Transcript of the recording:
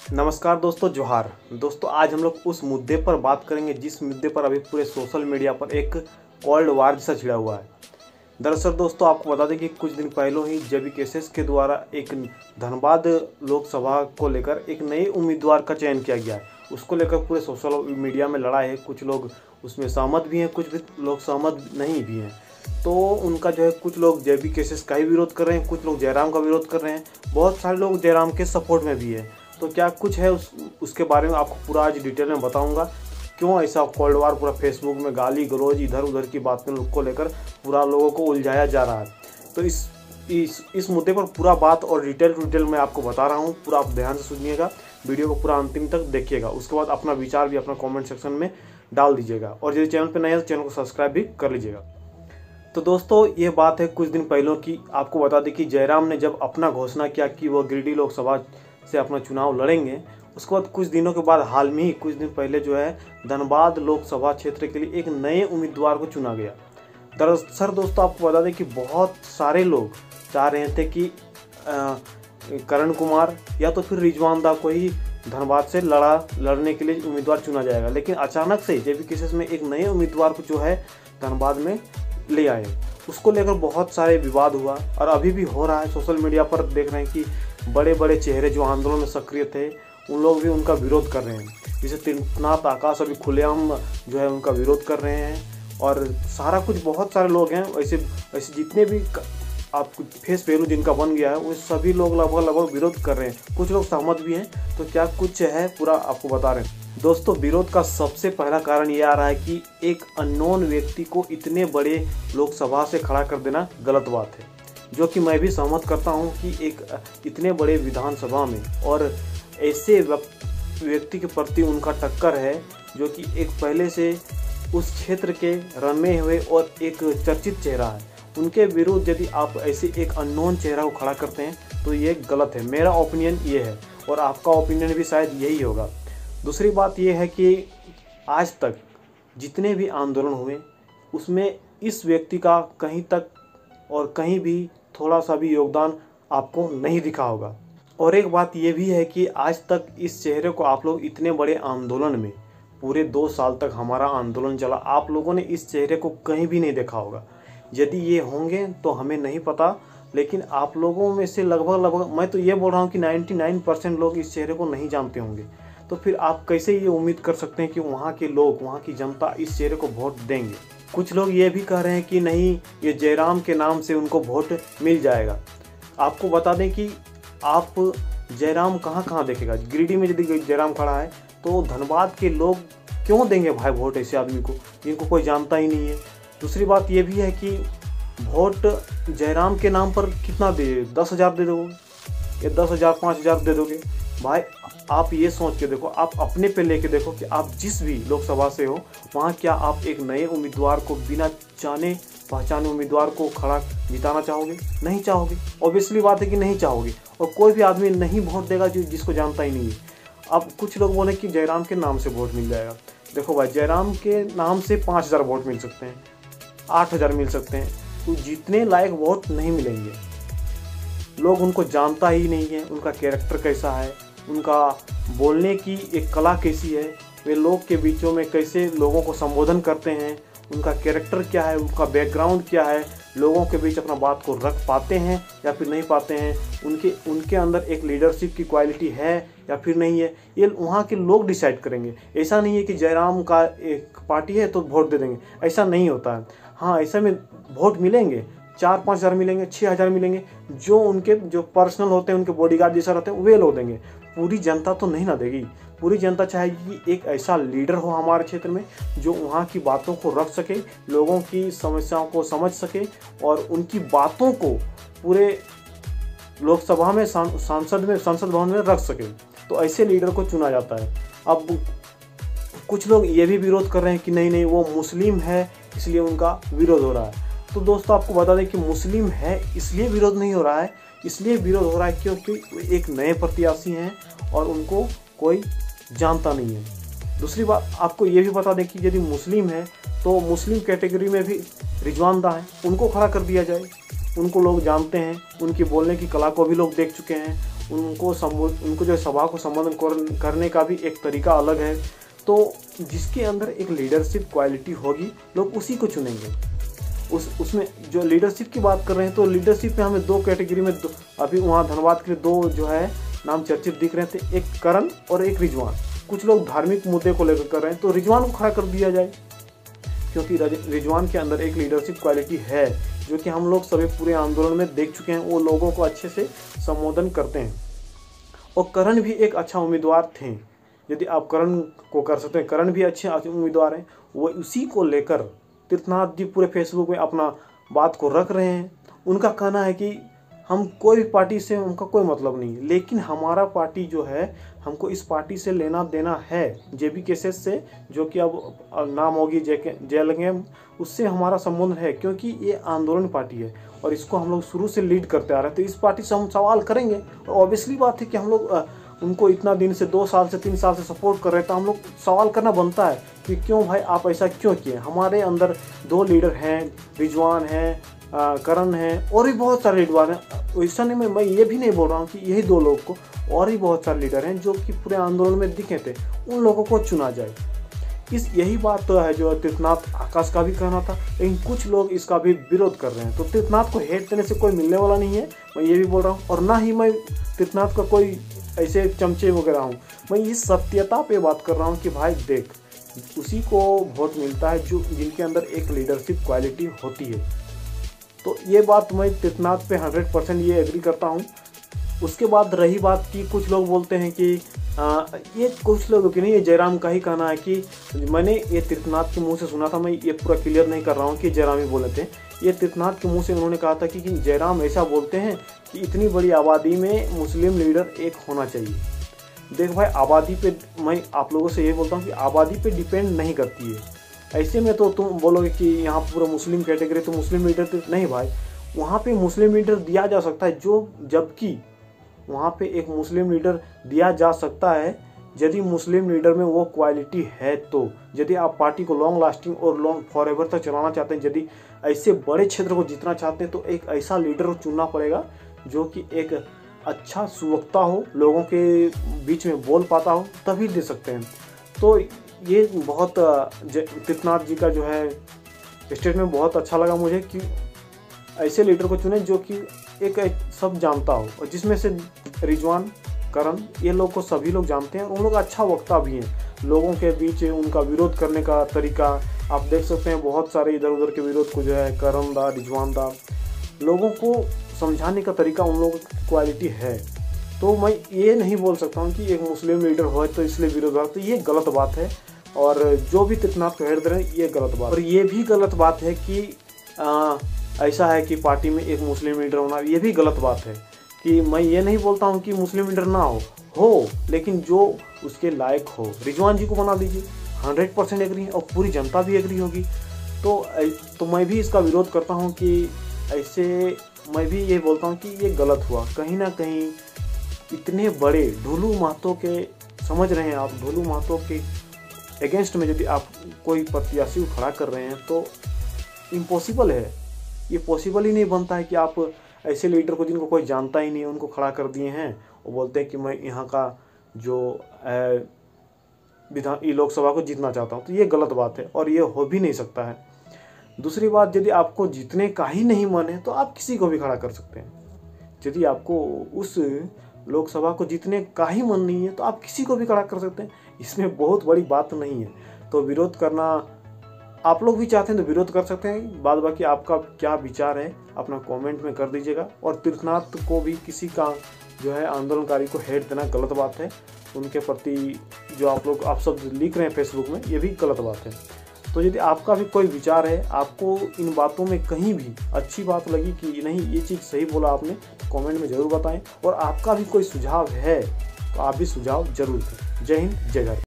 नमस्कार दोस्तों, जोहार दोस्तों। आज हम लोग उस मुद्दे पर बात करेंगे जिस मुद्दे पर अभी पूरे सोशल मीडिया पर एक कोल्ड वार जैसा छिड़ा हुआ है। दरअसल दोस्तों, आपको बता दें कि कुछ दिन पहले ही JBKSS के द्वारा एक धनबाद लोकसभा को लेकर एक नए उम्मीदवार का चयन किया गया है। उसको लेकर पूरे सोशल मीडिया में लड़ाई है। कुछ लोग उसमें सहमत भी हैं, कुछ लोग सहमत नहीं भी हैं। तो उनका जो है, कुछ लोग JBKSS का ही विरोध कर रहे हैं, कुछ लोग जयराम का विरोध कर रहे हैं, बहुत सारे लोग जयराम के सपोर्ट में भी है। तो क्या कुछ है उसके बारे में आपको पूरा आज डिटेल में बताऊंगा। क्यों ऐसा कोल्ड वार पूरा फेसबुक में गाली गलौज इधर उधर की बातों को लेकर पूरा लोगों को उलझाया जा रहा है। तो इस मुद्दे पर पूरा बात और डिटेल मैं आपको बता रहा हूँ। पूरा आप ध्यान से सुनिएगा, वीडियो को पूरा अंतिम तक देखिएगा। उसके बाद अपना विचार भी अपना कमेंट सेक्शन में डाल दीजिएगा, और यदि चैनल पर नए हैं तो चैनल को सब्सक्राइब भी कर लीजिएगा। तो दोस्तों, ये बात है कुछ दिन पहले की। आपको बता दें कि जयराम ने जब अपना घोषणा किया कि वो गिरिडीह लोकसभा से अपना चुनाव लड़ेंगे, उसके बाद कुछ दिनों के बाद हाल में ही कुछ दिन पहले जो है धनबाद लोकसभा क्षेत्र के लिए एक नए उम्मीदवार को चुना गया। दरअसल दोस्तों, आपको बता दें कि बहुत सारे लोग चाह रहे थे कि करण कुमार या तो फिर रिजवान दा को ही धनबाद से लड़ने के लिए उम्मीदवार चुना जाएगा, लेकिन अचानक से JBKSS में एक नए उम्मीदवार को जो है धनबाद में ले आए। उसको लेकर बहुत सारे विवाद हुआ और अभी भी हो रहा है। सोशल मीडिया पर देख रहे हैं कि बड़े बड़े चेहरे जो आंदोलन में सक्रिय थे उन लोग भी उनका विरोध कर रहे हैं। जैसे तीर्थनाथ आकाश अभी खुलेआम जो है उनका विरोध कर रहे हैं, और सारा कुछ बहुत सारे लोग हैं। ऐसे जितने भी आप फेस वैल्यू जिनका बन गया है वो सभी लोग लगभग विरोध कर रहे हैं। कुछ लोग सहमत भी हैं। तो क्या कुछ है पूरा आपको बता रहे हैं। दोस्तों, विरोध का सबसे पहला कारण ये आ रहा है कि एक अननोन व्यक्ति को इतने बड़े लोकसभा से खड़ा कर देना गलत बात है, जो कि मैं भी सहमत करता हूं कि एक इतने बड़े विधानसभा में और ऐसे व्यक्ति के प्रति उनका टक्कर है जो कि एक पहले से उस क्षेत्र के रमे हुए और एक चर्चित चेहरा है। उनके विरुद्ध यदि आप ऐसे एक अननोन चेहरा को खड़ा करते हैं तो ये गलत है। मेरा ओपिनियन ये है, और आपका ओपिनियन भी शायद यही होगा। दूसरी बात यह है कि आज तक जितने भी आंदोलन हुए उसमें इस व्यक्ति का कहीं तक और कहीं भी थोड़ा सा भी योगदान आपको नहीं दिखा होगा। और एक बात यह भी है कि आज तक इस चेहरे को आप लोग इतने बड़े आंदोलन में, पूरे 2 साल तक हमारा आंदोलन चला, आप लोगों ने इस चेहरे को कहीं भी नहीं देखा होगा। यदि ये होंगे तो हमें नहीं पता, लेकिन आप लोगों में से लगभग मैं तो ये बोल रहा हूँ कि 99% लोग इस चेहरे को नहीं जानते होंगे। तो फिर आप कैसे ये उम्मीद कर सकते हैं कि वहाँ के लोग, वहाँ की जनता इस चेहरे को वोट देंगे। कुछ लोग ये भी कह रहे हैं कि नहीं, ये जयराम के नाम से उनको वोट मिल जाएगा। आपको बता दें कि आप जयराम कहाँ देखेगा। गिरिडीह में यदि जयराम खड़ा है तो धनबाद के लोग क्यों देंगे भाई वोट ऐसे आदमी को जिनको कोई जानता ही नहीं है। दूसरी बात ये भी है कि वोट जयराम के नाम पर कितना दे, 10,000 दे दोगे या 10,000 5,000 दे दोगे भाई। आप ये सोच के देखो, आप अपने पे लेके देखो कि आप जिस भी लोकसभा से हो वहाँ क्या आप एक नए उम्मीदवार को, बिना जाने पहचाने उम्मीदवार को खड़ा जिताना चाहोगे? नहीं चाहोगे। ऑब्वियसली बात है कि नहीं चाहोगे। और कोई भी आदमी नहीं वोट देगा जिसको जानता ही नहीं है। अब कुछ लोग बोले कि जयराम के नाम से वोट मिल जाएगा। देखो भाई, जयराम के नाम से 5,000 वोट मिल सकते हैं, 8,000 मिल सकते हैं, तो जितने लायक वोट नहीं मिलेंगे। लोग उनको जानता ही नहीं है, उनका कैरेक्टर कैसा है, उनका बोलने की एक कला कैसी है, वे लोग के बीचों में कैसे लोगों को संबोधन करते हैं, उनका कैरेक्टर क्या है, उनका बैकग्राउंड क्या है, लोगों के बीच अपना बात को रख पाते हैं या फिर नहीं पाते हैं, उनके अंदर एक लीडरशिप की क्वालिटी है या फिर नहीं है, ये वहाँ के लोग डिसाइड करेंगे। ऐसा नहीं है कि जयराम का एक पार्टी है तो वोट दे देंगे, ऐसा नहीं होता है। हाँ, ऐसे में वोट मिलेंगे, 4-5 हज़ार मिलेंगे, 6,000 मिलेंगे, जो उनके जो पर्सनल होते हैं, उनके बॉडीगार्ड जैसा रहते हैं, वे लोग देंगे। पूरी जनता तो नहीं ना देगी। पूरी जनता चाहेगी कि एक ऐसा लीडर हो हमारे क्षेत्र में जो वहाँ की बातों को रख सके, लोगों की समस्याओं को समझ सके और उनकी बातों को पूरे लोकसभा में, संसद भवन में रख सके। तो ऐसे लीडर को चुना जाता है। अब कुछ लोग ये भी विरोध कर रहे हैं कि नहीं वो मुस्लिम है इसलिए उनका विरोध हो रहा है। तो दोस्तों, आपको बता दें कि मुस्लिम है इसलिए विरोध नहीं हो रहा है, इसलिए विरोध हो रहा है क्योंकि एक नए प्रत्याशी हैं और उनको कोई जानता नहीं है। दूसरी बात आपको ये भी बता दें कि यदि मुस्लिम है तो मुस्लिम कैटेगरी में भी रिजवान दा है, उनको खड़ा कर दिया जाए। उनको लोग जानते हैं, उनकी बोलने की कला को भी लोग देख चुके हैं उनको जो सभा को संबोधन करने का भी एक तरीका अलग है। तो जिसके अंदर एक लीडरशिप क्वालिटी होगी लोग उसी को चुनेंगे। उसमें जो लीडरशिप की बात कर रहे हैं तो लीडरशिप में हमें 2 कैटेगरी में अभी वहाँ धनबाद के लिए 2 जो है नाम चर्चित दिख रहे थे, एक करण और एक रिजवान। कुछ लोग धार्मिक मुद्दे को लेकर कर रहे हैं तो रिजवान को खड़ा कर दिया जाए, क्योंकि रिजवान के अंदर एक लीडरशिप क्वालिटी है जो कि हम लोग सभी पूरे आंदोलन में देख चुके हैं। वो लोगों को अच्छे से संबोधन करते हैं और करण भी एक अच्छा उम्मीदवार थे। यदि आप करण को कर सकते हैं, करण भी अच्छे उम्मीदवार हैं। वो उसी को लेकर तीर्थनाथ जी पूरे फेसबुक में अपना बात को रख रहे हैं। उनका कहना है कि हम कोई भी पार्टी से उनका कोई मतलब नहीं, लेकिन हमारा पार्टी जो है हमको इस पार्टी से लेना देना है जेबी केसेस से, जो कि अब नाम होगी जेएलएम, उससे हमारा संबंध है, क्योंकि ये आंदोलन पार्टी है और इसको हम लोग शुरू से लीड करते आ रहे हैं। तो इस पार्टी से हम सवाल करेंगे और ऑब्वियसली बात है कि हम लोग उनको इतना दिन से 2 साल से 3 साल से सपोर्ट कर रहे हैं, तो हम लोग सवाल करना बनता है कि क्यों भाई आप ऐसा क्यों किए। हमारे अंदर 2 लीडर हैं, रिजवान हैं, करण है और भी बहुत सारे लीडर हैं। वैसा नहीं, मैं ये भी नहीं बोल रहा हूँ कि यही 2 लोग को, और भी बहुत सारे लीडर हैं जो कि पूरे आंदोलन में दिखे थे, उन लोगों को चुना जाए। यही बात तो है जो तीर्थनाथ आकाश का भी कहना था, लेकिन कुछ लोग इसका भी विरोध कर रहे हैं। तो तीर्थनाथ को हेट देने से कोई मिलने वाला नहीं है, मैं ये भी बोल रहा हूँ। और ना ही मैं तीर्थनाथ का कोई ऐसे चमचे वगैरह हूँ, मैं इस सत्यता पे बात कर रहा हूँ कि भाई देख, उसी को वोट मिलता है जो जिनके अंदर एक लीडरशिप क्वालिटी होती है। तो ये बात मैं तीर्थनाथ पे 100% ये एग्री करता हूँ। उसके बाद रही बात की, कुछ लोग बोलते हैं कि ये कुछ लोगों की नहीं, ये जयराम का ही कहना है कि मैंने ये तीर्थनाथ के मुंह से सुना था, मैं ये पूरा क्लियर नहीं कर रहा हूँ कि जयराम ही बोले थे। ये तीर्थनाथ के मुंह से उन्होंने कहा था कि जयराम ऐसा बोलते हैं कि इतनी बड़ी आबादी में मुस्लिम लीडर एक होना चाहिए। देख भाई, आबादी पे मैं आप लोगों से ये बोलता हूँ कि आबादी पे डिपेंड नहीं करती है। ऐसे में तो तुम बोलोगे कि यहाँ पूरा मुस्लिम कैटेगरी तो मुस्लिम लीडर तो नहीं भाई, वहाँ पे मुस्लिम लीडर दिया जा सकता है, जबकि वहाँ पे एक मुस्लिम लीडर दिया जा सकता है यदि मुस्लिम लीडर में वो क्वालिटी है। तो यदि आप पार्टी को लॉन्ग लास्टिंग और लॉन्ग फॉरएवर तक चलाना चाहते हैं, यदि ऐसे बड़े क्षेत्र को जीतना चाहते हैं, तो एक ऐसा लीडर चुनना पड़ेगा जो कि एक अच्छा सुवक्ता हो, लोगों के बीच में बोल पाता हो, तभी दे सकते हैं। तो ये बहुत तीर्थनाथ जी का जो है स्टेटमेंट बहुत अच्छा लगा मुझे कि ऐसे लीडर को चुने जो कि एक सब जानता हो, और जिसमें से रिजवान, करण, ये लोग को सभी लोग जानते हैं और उन लोग अच्छा वक्ता भी हैं। लोगों के बीच उनका विरोध करने का तरीका आप देख सकते हैं, बहुत सारे इधर उधर के विरोध को जो है करण दा, रिजवान दा, लोगों को समझाने का तरीका उन लोगों की क्वालिटी है। तो मैं ये नहीं बोल सकता हूँ कि एक मुस्लिम लीडर हो तो इसलिए विरोध हो, तो ये गलत बात है। और जो भी तीर्थनाथ को हेट दे रहे हैं ये गलत बात, और ये भी गलत बात है कि ऐसा है कि पार्टी में एक मुस्लिम लीडर होना, ये भी गलत बात है। कि मैं ये नहीं बोलता हूँ कि मुस्लिम लीडर ना हो, लेकिन जो उसके लायक हो। रिजवान जी को बना दीजिए, 100% एग्री है और पूरी जनता भी एग्री होगी। तो मैं भी इसका विरोध करता हूँ कि ऐसे, मैं भी ये बोलता हूँ कि ये गलत हुआ। कहीं ना कहीं इतने बड़े ढुलू महतो के, समझ रहे हैं आप, ढुलू महतो के अगेंस्ट में यदि आप कोई प्रत्याशी को खड़ा कर रहे हैं तो इम्पॉसिबल है, ये पॉसिबल ही नहीं बनता है कि आप ऐसे लीडर को जिनको कोई जानता ही नहीं है उनको खड़ा कर दिए हैं और बोलते हैं कि मैं यहाँ का जो लोकसभा को जीतना चाहता हूँ। तो ये गलत बात है और ये हो भी नहीं सकता है। दूसरी बात, यदि आपको जीतने का ही नहीं मन है तो आप किसी को भी खड़ा कर सकते हैं। यदि आपको उस लोकसभा को जीतने का ही मन नहीं है तो आप किसी को भी खड़ा कर सकते हैं, इसमें बहुत बड़ी बात नहीं है। तो विरोध करना आप लोग भी चाहते हैं तो विरोध कर सकते हैं, बाद बाकी आपका क्या विचार है अपना कमेंट में कर दीजिएगा। और तीर्थनाथ को भी किसी का जो है आंदोलनकारी को हेट देना गलत बात है, उनके प्रति जो आप सब लिख रहे हैं फेसबुक में, ये भी गलत बात है। तो यदि आपका भी कोई विचार है, आपको इन बातों में कहीं भी अच्छी बात लगी कि नहीं ये चीज़ सही बोला आपने, तो कमेंट में ज़रूर बताएं। और आपका भी कोई सुझाव है तो आप भी सुझाव जरूर दें। जय हिंद, जय भारत।